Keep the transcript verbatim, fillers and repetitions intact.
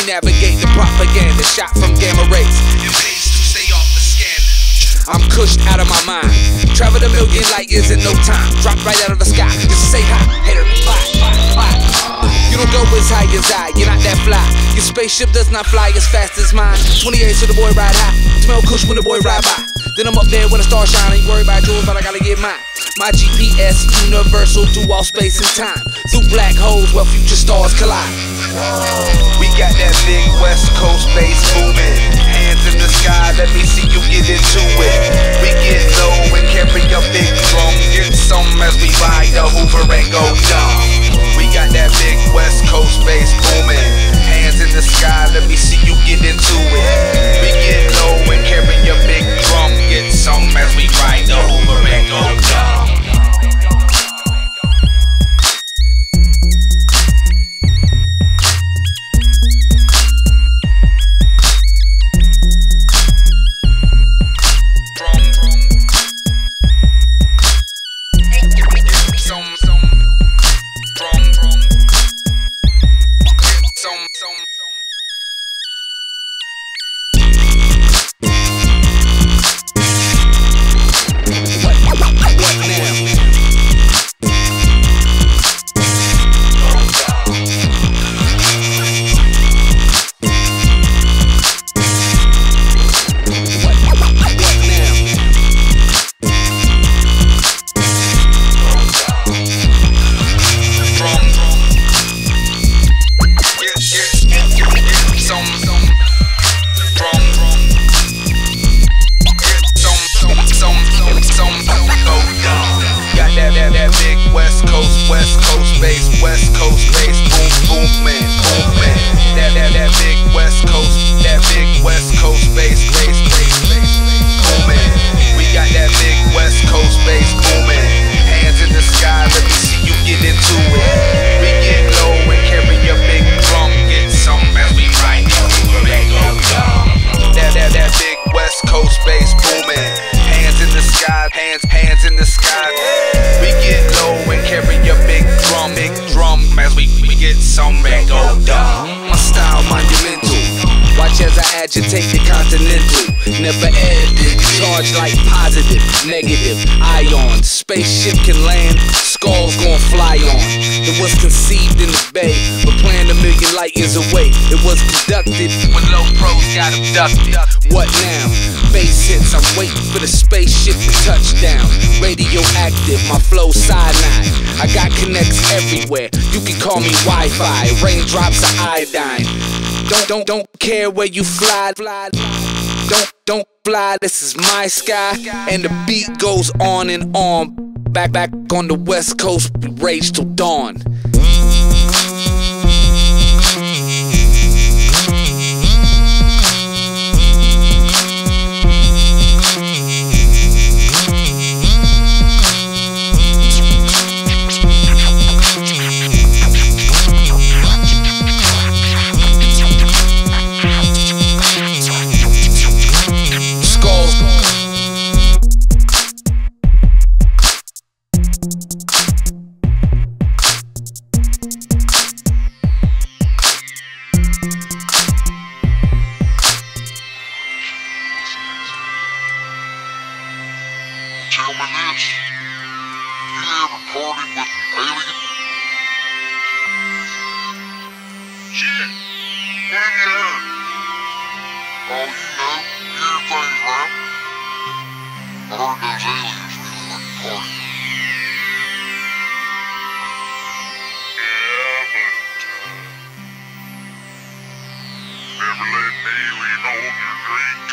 we navigate the propaganda shot from gamma rays. It pays to stay off the skin. I'm cushed out of my mind. Traveled a million light years in no time. Dropped right out of the sky just to say hi. Hater, fly, fly, fly. You don't go as high as I, you're not that fly. Your spaceship does not fly as fast as mine. twenty-eight so the boy ride high. Smell kush when the boy ride by. Then I'm up there when the stars shine. Ain't worried about yours, but I gotta get mine. My G P S universal through all space and time. Through black holes where future stars collide. We got that big West Coast bass booming. Hands in the sky, let me see you get into it. We get low and carry a big drum. Get some as we ride the Hoover and go dumb. We got that big West Coast bass booming. Hands in the sky, let me see you get into it. We get low and carry a big drum. Get some as we ride the Hoover and go dumb. Agitate the continental, never ended. Charged like positive, negative ions. Spaceship can land, skulls gon' fly on. It was conceived in the bay, but planned a million light years away. It was conducted when low pros got abducted. What now? Bass hits, I'm waiting for the spaceship to touch down. Radioactive, my flow cyanide. I got connects everywhere, you can call me Wi-Fi. Raindrops of iodine. Don't, don't, don't care where you fly, fly. Don't, don't fly, this is my sky. And the beat goes on and on. Back, back on the West Coast, we rage till dawn. Tell me this, you ever partied with an alien? Shit, what have you heard? Oh, you know, you hear things right. I heard those aliens really like to party. Yeah, but, uh, never let an alien hold your drink.